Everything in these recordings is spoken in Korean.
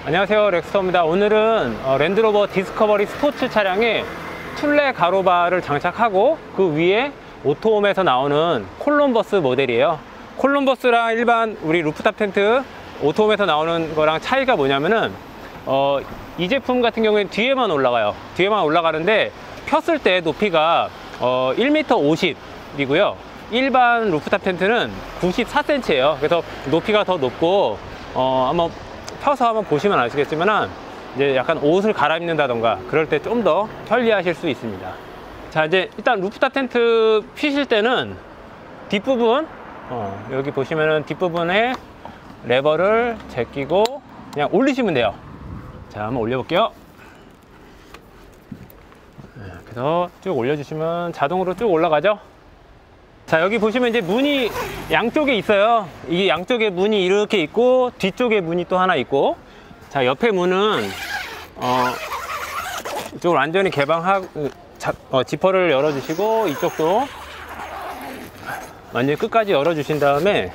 안녕하세요, 렉스터입니다. 오늘은 랜드로버 디스커버리 스포츠 차량에 툴레 가로바를 장착하고 그 위에 오토홈에서 나오는 콜럼버스 모델이에요. 콜럼버스랑 일반 우리 루프탑 텐트 오토홈에서 나오는 거랑 차이가 뭐냐면은 이 제품 같은 경우에는 뒤에만 올라가요. 뒤에만 올라가는데 폈을 때 높이가 1m 50이고요 일반 루프탑 텐트는 94cm예요 그래서 높이가 더 높고 한번 펴서 한번 보시면 아시겠지만 이제 약간 옷을 갈아입는다던가 그럴 때 좀 더 편리하실 수 있습니다. 자, 이제 일단 루프탑 텐트 피실 때는 뒷부분 여기 보시면은 뒷부분에 레버를 제끼고 그냥 올리시면 돼요. 자, 한번 올려볼게요. 그래서 쭉 올려주시면 자동으로 쭉 올라가죠. 자, 여기 보시면 이제 문이 양쪽에 있어요. 이게 양쪽에 문이 이렇게 있고 뒤쪽에 문이 또 하나 있고, 자, 옆에 문은 이쪽을 완전히 개방하고 지퍼를 열어주시고 이쪽도 완전히 끝까지 열어주신 다음에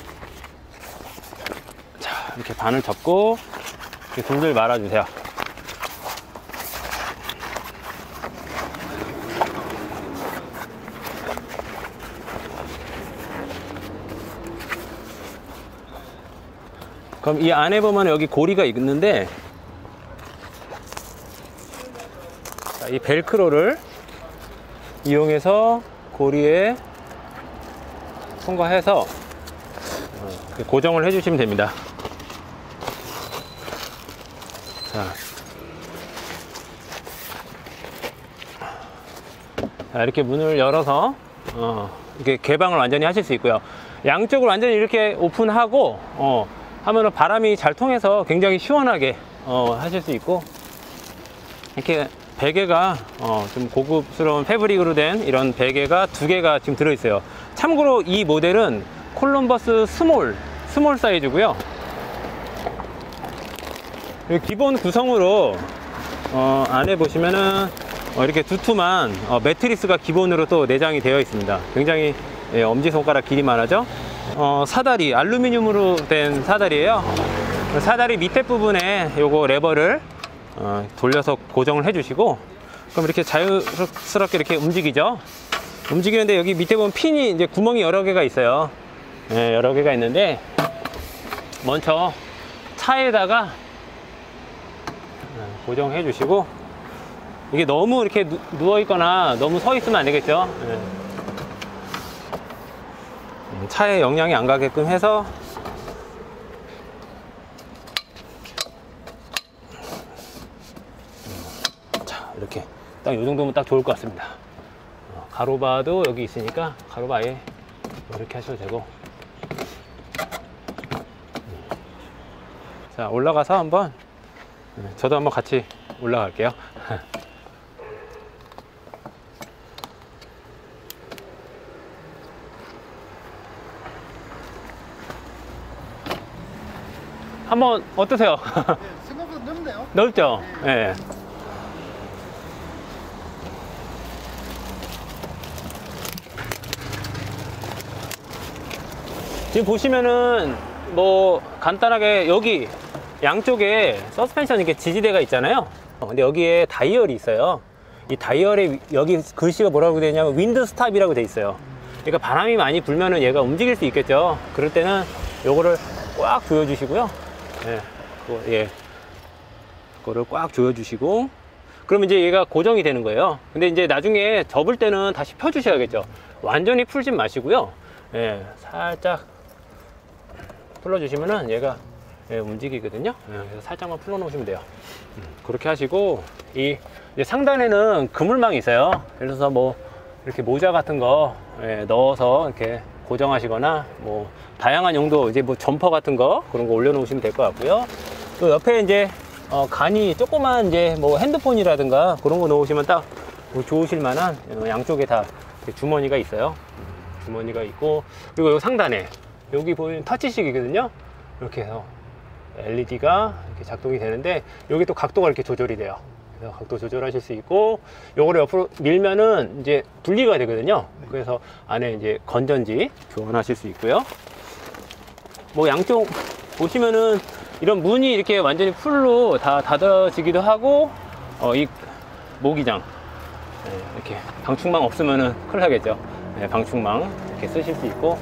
자, 이렇게 반을 접고 이렇게 둘둘 말아주세요. 그럼 이 안에 보면 여기 고리가 있는데, 자, 이 벨크로를 이용해서 고리에 통과해서 고정을 해주시면 됩니다. 자, 이렇게 문을 열어서 이렇게 개방을 완전히 하실 수 있고요. 양쪽을 완전히 이렇게 오픈하고 하면은 바람이 잘 통해서 굉장히 시원하게 하실 수 있고, 이렇게 베개가 좀 고급스러운 패브릭으로 된 이런 베개가 2개가 지금 들어있어요. 참고로 이 모델은 콜럼버스 스몰 사이즈고요. 기본 구성으로 안에 보시면은 이렇게 두툼한 매트리스가 기본으로 또 내장이 되어 있습니다. 굉장히 엄지손가락 길이만 하죠. 사다리, 알루미늄으로 된 사다리예요. 사다리 밑에 부분에 요거 레버를 돌려서 고정을 해주시고, 그럼 이렇게 자유스럽게 이렇게 움직이죠. 움직이는데 여기 밑에 보면 핀이 이제 구멍이 여러 개가 있어요. 여러 개가 있는데 먼저 차에다가 고정해 주시고, 이게 너무 이렇게 누워 있거나 너무 서 있으면 안 되겠죠. 차에 영향이 안 가게끔 해서 자, 이렇게 딱 이 정도면 딱 좋을 것 같습니다. 가로바도 여기 있으니까 가로바 아예 이렇게 하셔도 되고. 자, 올라가서 한번 저도 한번 같이 올라갈게요. 한번 어떠세요? 네, 생각보다 넓네요. 넓죠? 예. 네. 지금 보시면은 뭐 간단하게 여기 양쪽에 서스펜션 이렇게 지지대가 있잖아요. 근데 여기에 다이얼이 있어요. 이 다이얼에 여기 글씨가 뭐라고 되어 있냐면 윈드 스탑이라고 되어 있어요. 그러니까 바람이 많이 불면은 얘가 움직일 수 있겠죠. 그럴 때는 요거를 꽉 조여 주시고요. 그거를 꽉 조여 주시고, 그러면 이제 얘가 고정이 되는 거예요. 근데 이제 나중에 접을 때는 다시 펴 주셔야겠죠. 완전히 풀진 마시고요. 살짝 풀어 주시면은 얘가 움직이거든요. 그래서 살짝만 풀어 놓으시면 돼요. 그렇게 하시고, 이 이제 상단에는 그물망이 있어요. 그래서 뭐 이렇게 모자 같은 거 넣어서 이렇게 고정하시거나, 뭐 다양한 용도, 이제 뭐 점퍼 같은 거 그런 거 올려놓으시면 될 것 같고요. 또 옆에 이제 간이 조그만 이제 뭐 핸드폰이라든가 그런 거 놓으시면 딱 좋으실 만한 양쪽에 다 주머니가 있어요. 주머니가 있고, 그리고 요 상단에 여기 보이는 터치식이거든요. 이렇게 해서 LED가 이렇게 작동이 되는데, 여기 또 각도가 이렇게 조절이 돼요. 그래서 각도 조절하실 수 있고, 요거를 옆으로 밀면은 이제 분리가 되거든요. 그래서 안에 이제 건전지 교환하실 수 있고요. 뭐 양쪽 보시면은 이런 문이 이렇게 완전히 풀로 다 닫아지기도 하고, 이 모기장, 이렇게 방충망 없으면은 큰일 나겠죠. 방충망 이렇게 쓰실 수 있고,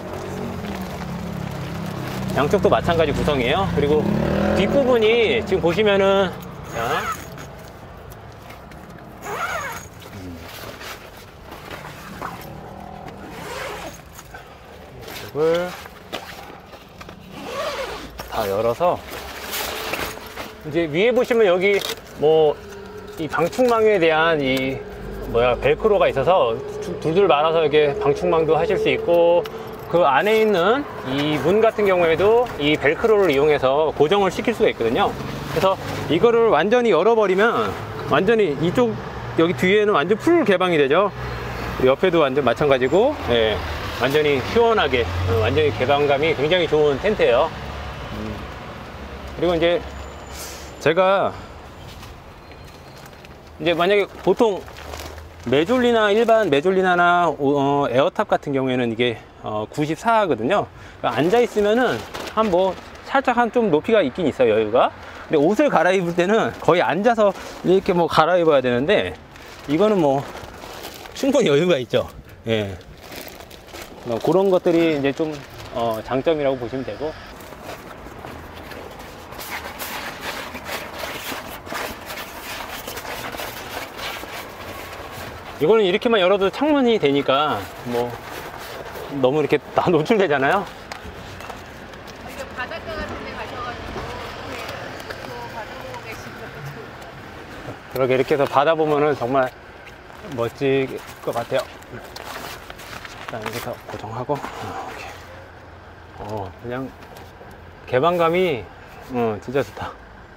양쪽도 마찬가지 구성이에요. 그리고 뒷부분이 지금 보시면은, 자, 이걸 다 열어서, 이제 위에 보시면 여기 뭐 이 방충망에 대한 이 벨크로가 있어서 둘둘 말아서 이렇게 방충망도 하실 수 있고, 그 안에 있는 이 문 같은 경우에도 이 벨크로를 이용해서 고정을 시킬 수가 있거든요. 그래서 이거를 완전히 열어버리면 완전히 이쪽 여기 뒤에는 완전 풀 개방이 되죠. 옆에도 완전 마찬가지고, 예, 완전히 시원하게, 완전히 개방감이 굉장히 좋은 텐트예요. 그리고 이제 제가 이제 만약에 보통 메졸리나 일반 메졸리나나 에어탑 같은 경우에는 이게 94거든요. 그러니까 앉아 있으면은 한 뭐 살짝 한 좀 높이가 있긴 있어요, 여유가. 근데 옷을 갈아입을 때는 거의 앉아서 이렇게 뭐 갈아입어야 되는데, 이거는 뭐 충분히 여유가 있죠. 예. 그런 것들이 이제 좀 장점이라고 보시면 되고. 이거는 이렇게만 열어도 창문이 되니까 뭐 너무 이렇게 다 노출되잖아요. 이게 바닷가 같은 데 가셔가지고 또 바다보고 계시는 것도 좋을 그렇게 이렇게 해서 바다 보면은 정말 멋질 것 같아요. 일단 여기서 고정하고, 이렇게. 그냥 개방감이 진짜 좋다.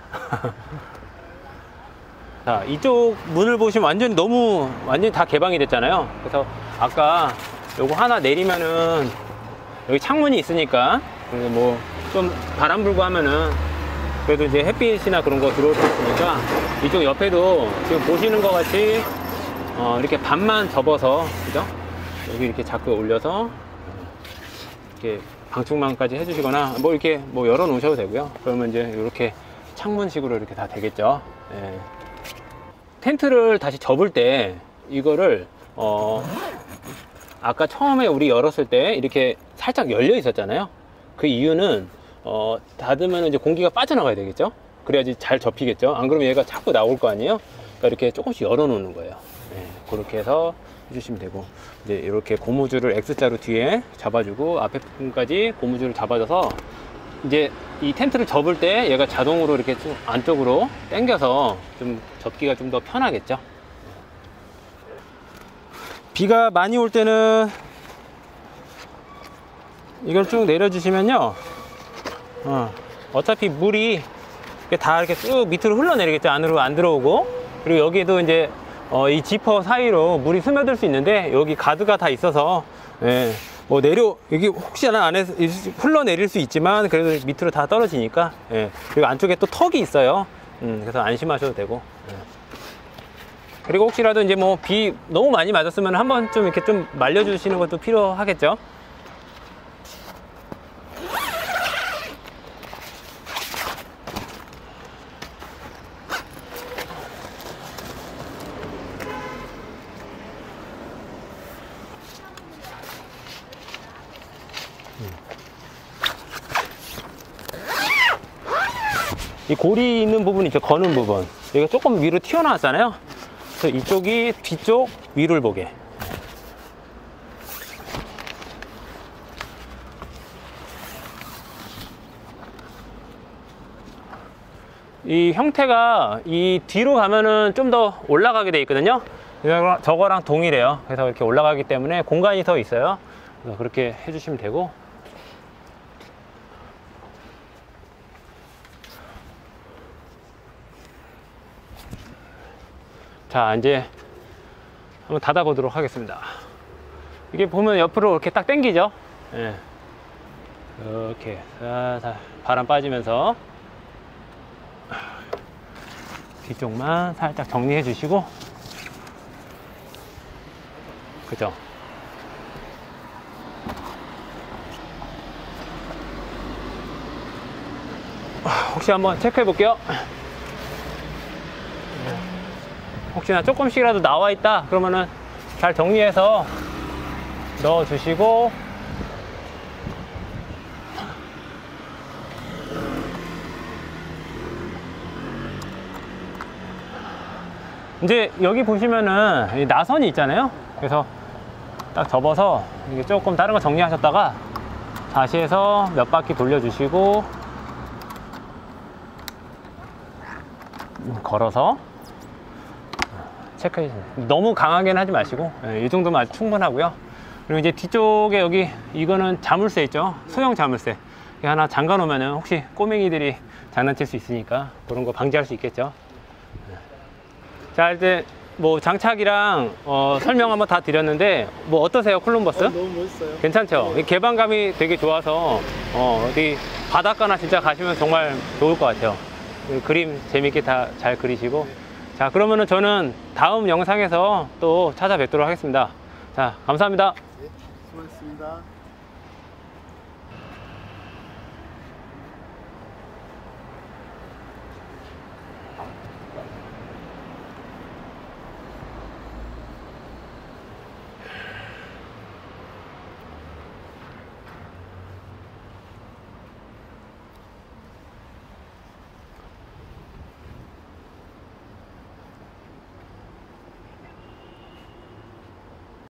자, 이쪽 문을 보시면 완전히 다 개방이 됐잖아요. 그래서 아까 요거 하나 내리면은 여기 창문이 있으니까 뭐 좀 바람 불고 하면은 그래도 이제 햇빛이나 그런 거 들어올 수 있으니까, 이쪽 옆에도 지금 보시는 것 같이 이렇게 반만 접어서, 그죠? 여기 이렇게 자꾸 올려서 이렇게 방충망까지 해주시거나 뭐 이렇게 뭐 열어 놓으셔도 되고요. 그러면 이제 이렇게 창문식으로 이렇게 다 되겠죠. 예. 텐트를 다시 접을 때 이거를 아까 처음에 우리 열었을 때 이렇게 살짝 열려 있었잖아요. 그 이유는 닫으면 이제 공기가 빠져나가야 되겠죠. 그래야지 잘 접히겠죠. 안 그러면 얘가 자꾸 나올 거 아니에요. 그러니까 이렇게 조금씩 열어 놓는 거예요. 네, 그렇게 해서 해주시면 되고, 이제 이렇게 고무줄을 X자로 뒤에 잡아주고 앞에 부분까지 고무줄을 잡아줘서 이제 이 텐트를 접을 때 얘가 자동으로 이렇게 좀 안쪽으로 당겨서 좀 접기가 좀 더 편하겠죠. 비가 많이 올 때는 이걸 쭉 내려주시면요, 어차피 물이 다 이렇게 쭉 밑으로 흘러내리겠죠. 안으로 안 들어오고. 그리고 여기에도 이제 이 지퍼 사이로 물이 스며들 수 있는데, 여기 가드가 다 있어서, 예, 뭐 여기 혹시나 안에서 흘러내릴 수 있지만 그래도 밑으로 다 떨어지니까, 예. 그리고 안쪽에 또 턱이 있어요. 그래서 안심하셔도 되고, 예. 그리고 혹시라도 이제 뭐 비 너무 많이 맞았으면 한번 좀 이렇게 좀 말려주시는 것도 필요하겠죠. 이 고리 있는 부분 있죠, 거는 부분. 여기가 조금 위로 튀어나왔잖아요. 그래서 이쪽이 뒤쪽 위를 보게. 이 형태가 이 뒤로 가면은 좀 더 올라가게 돼 있거든요. 저거랑 동일해요. 그래서 이렇게 올라가기 때문에 공간이 더 있어요. 그래서 그렇게 해주시면 되고. 자, 이제 한번 닫아 보도록 하겠습니다. 이게 보면 옆으로 이렇게 딱 당기죠. 예. 이렇게 살살 바람 빠지면서 뒤쪽만 살짝 정리해 주시고, 그죠? 혹시 한번 체크해 볼게요. 혹시나 조금씩이라도 나와 있다 그러면은 잘 정리해서 넣어 주시고, 이제 여기 보시면은 이 나선이 있잖아요. 그래서 딱 접어서 이게 조금 다른 거 정리하셨다가 다시 해서 몇 바퀴 돌려주시고, 걸어서 체크해 주세요. 너무 강하게는 하지 마시고, 이 정도면 아주 충분하고요. 그리고 이제 뒤쪽에 여기 이거는 자물쇠 있죠. 소형 자물쇠. 이거 하나 잠가 놓으면은 혹시 꼬맹이들이 장난칠 수 있으니까 그런 거 방지할 수 있겠죠. 자, 이제 뭐 장착이랑 설명 한번 다 드렸는데 뭐 어떠세요, 콜럼버스? 너무 멋있어요. 괜찮죠? 이 개방감이 되게 좋아서 어디 바닷가나 진짜 가시면 정말 좋을 것 같아요. 그림 재밌게 다 잘 그리시고. 자, 그러면은 저는 다음 영상에서 또 찾아뵙도록 하겠습니다. 자, 감사합니다. 네, 수고하셨습니다.